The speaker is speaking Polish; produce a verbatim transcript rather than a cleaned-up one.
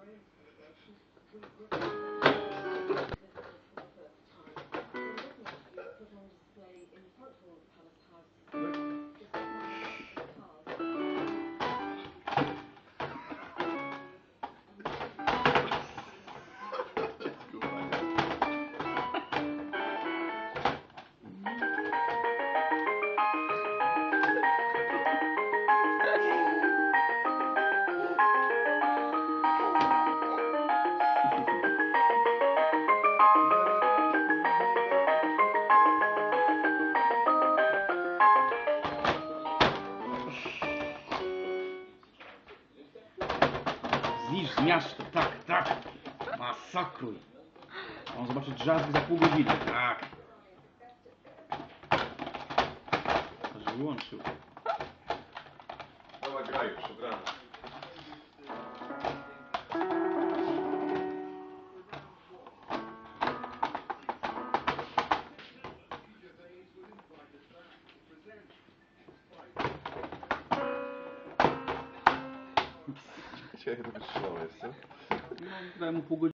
Zniszcz, zmiażdż to, tak, tak. Masakruj. On zobaczy drzazg za pół godziny, tak. Aż wyłączył. Dobra, graj już od rana. Dzisiaj robisz show, jest co? No, dałem mu pół godziny.